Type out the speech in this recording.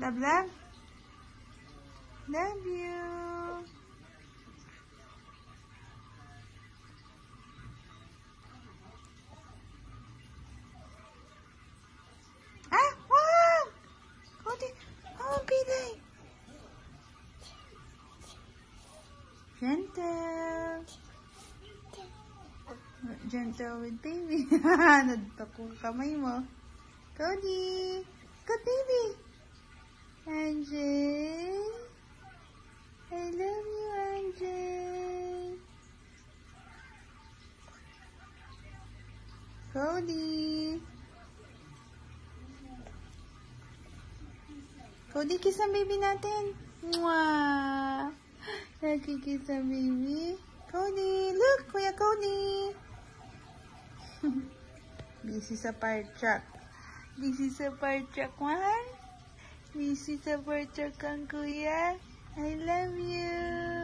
Love, love. Love you. Ah, wow! Cody, oh, Billy. Gentle. Gentle with baby. Nagtako kamay mo. Cody. Good baby. Anjay. I love you, Anjay. Cody. Cody, kiss ang baby natin. Mwah. Nagkikiss ang baby. Cody, look, Kuya Cody. Busy sa fire truck. Busy sa fire truck, man. Busy sa fire truck ang kuya. I love you.